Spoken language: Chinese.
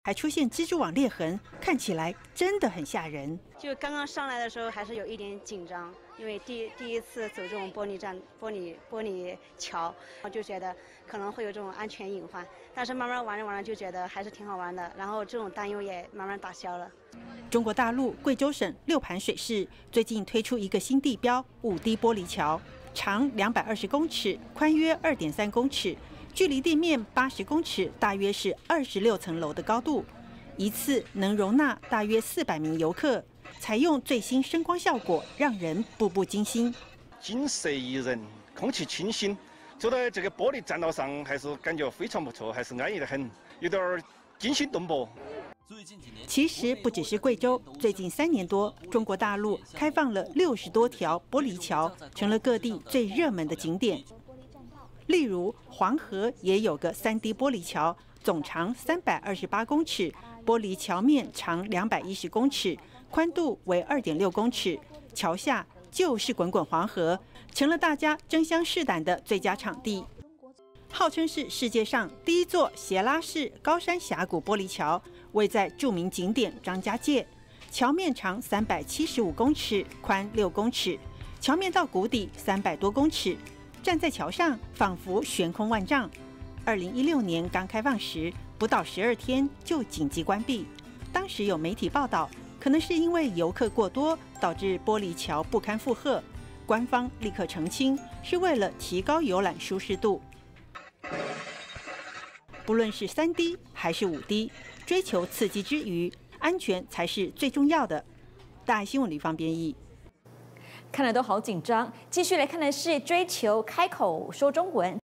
还出现蜘蛛网裂痕，看起来真的很吓人。 就刚刚上来的时候还是有一点紧张，因为第一次走这种玻璃桥，我就觉得可能会有这种安全隐患。但是慢慢玩着玩着就觉得还是挺好玩的，然后这种担忧也慢慢打消了。 中国大陆贵州省六盘水市最近推出一个新地标5D 玻璃桥，长220公尺，宽约2.3公尺。 距离地面80公尺，大约是26层楼的高度，一次能容纳大约400名游客。采用最新声光效果，让人步步惊心。 景色宜人，空气清新，走在这个玻璃栈道上，还是感觉非常不错，还是安逸得很，有点惊心动魄。 其实不只是贵州，最近3年多，中国大陆开放了60多条玻璃桥，成了各地最热门的景点。 例如，黄河也有个3D 玻璃桥，总长328公尺，玻璃桥面长210公尺，宽度为2.6公尺，桥下就是滚滚黄河，成了大家争相试胆的最佳场地。号称是世界上第一座斜拉式高山峡谷玻璃桥，位在著名景点张家界，桥面长375公尺，宽6公尺，桥面到谷底300多公尺。 站在桥上，仿佛悬空万丈。2016年刚开放时，不到12天就紧急关闭。当时有媒体报道，可能是因为游客过多，导致玻璃桥不堪负荷。官方立刻澄清，是为了提高游览舒适度。不论是3D 还是5D， 追求刺激之余，安全才是最重要的。大爱新闻吕方编译。 看了都好紧张。继续来看的是追求开口说中文。